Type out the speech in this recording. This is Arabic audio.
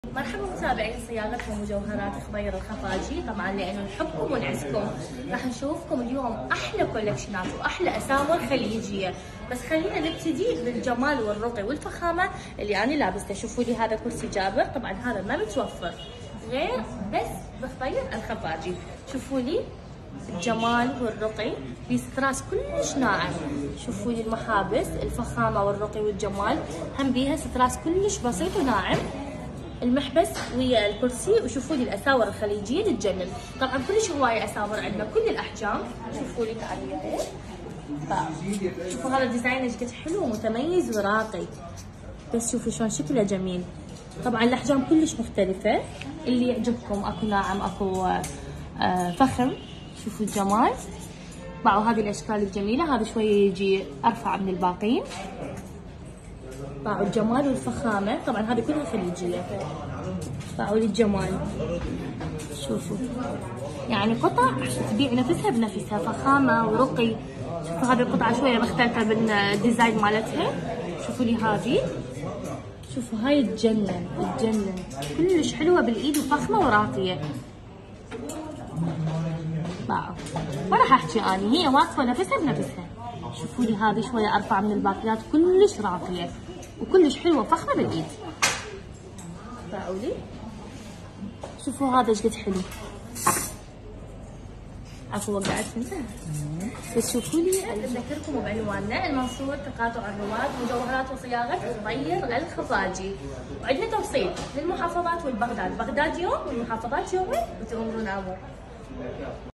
مرحبا متابعين صياغة ومجوهرات خبير الخفاجي. طبعا لانه نحبكم ونعزكم راح نشوفكم اليوم احلى كولكشنات واحلى اساور خليجيه، بس خلينا نبتدي بالجمال والرقي والفخامه اللي انا لابسته. شوفوا لي هذا كرسي جابر، طبعا هذا ما متوفر غير بس بخبير الخفاجي. شوفوا لي الجمال والرقي بستراس كلش ناعم. شوفوا لي المحابس، الفخامه والرقي والجمال، هم بيها ستراس كلش بسيط وناعم. المحبس ويا الكرسي، وشوفوا لي الاساور الخليجيه تتجنن. طبعا كلش هوايه اساور عندنا كل الاحجام. شوفوا لي تعالوا وياي، شوفوا هذا الديزاين ايش قد حلو ومتميز وراقي، بس شوفوا شلون شكله جميل. طبعا الاحجام كلش مختلفه، اللي يعجبكم اكو ناعم اكو فخم. شوفوا الجمال. باعوا هذه الاشكال الجميله، هذا شويه يجي ارفع من الباقيين. باعوا الجمال والفخامه، طبعا هذه كلها خليجيه. باعوا لي الجمال، شوفوا يعني قطع تبيع نفسها بنفسها، فخامه ورقي. شوفوا هذه القطعه شويه مختلفه بالديزاين مالتها. شوفوا لي هذه، شوفوا هاي تجنن تجنن، كلش حلوه بالايد وفخمه وراقيه. باعوا، ما راح احكي اني، هي واقفه نفسها بنفسها. شوفوا لي هذه شويه ارفع من الباقيات، كلش راقيه وكلش حلوه فخمه بالايد. باعوا لي، شوفوا هذا ايش قد حلو. عفوا وقعت فيها. بس شوفوا لي، اذكركم بعنواننا المنصور تقاطع الرواد، مجوهرات وصياغه خبير الخفاجي. وعندنا توصيل للمحافظات والبغداد، بغداد يوم والمحافظات يومين وتؤمرون امر.